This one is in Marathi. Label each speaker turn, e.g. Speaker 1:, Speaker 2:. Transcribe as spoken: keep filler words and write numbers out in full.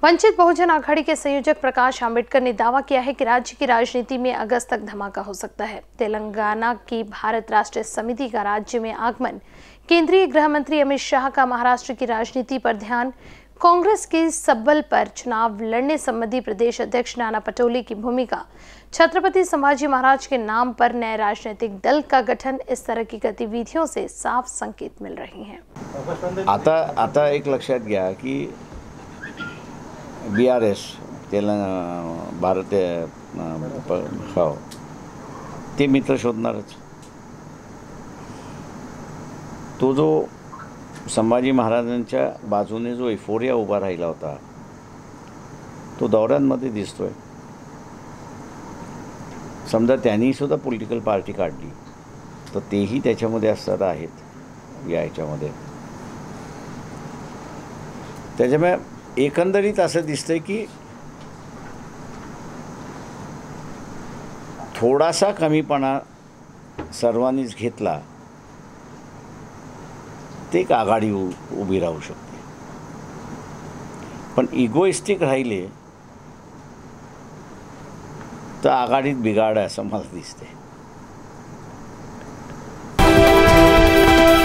Speaker 1: वंचित बहुजन आघाड़ी के संयोजक प्रकाश आंबेडकर ने दावा किया है कि राज्य की राजनीति में अगस्त तक धमाका हो सकता है। तेलंगाना की भारत राष्ट्रीय समिति का राज्य में आगमन, केंद्रीय गृह मंत्री अमित शाह का महाराष्ट्र की राजनीति पर ध्यान, कांग्रेस की सब्बल पर चुनाव लड़ने संबंधी प्रदेश अध्यक्ष नाना पटोले की भूमिका, छत्रपति संभाजी महाराज के नाम पर नए राजनीतिक दल का गठन, इस तरह की गतिविधियों से साफ संकेत मिल रही हैं।
Speaker 2: आता आता एक लक्षात घ्या की बी आर एस तेलंग भारतीय हो ते मित्र शोधणारच। तो जो संभाजी महाराजांच्या बाजूने जो एफोरिया उभा राहिला होता तो दौऱ्यांमध्ये दिसतोय। समजा त्यांनी सुद्धा पॉलिटिकल पार्टी काढली तर तेही त्याच्यामध्ये असणार आहेत या ह्याच्यामध्ये। त्याच्यामुळे एकंदरीत असं दिसतंय की थोडासा कमीपणा सर्वांनीच घेतला ते एक आघाडी उभी राहू शकते, पण इगोइस्टिक राहिले तर आघाडीत बिघाड आहे असं मला दिसते।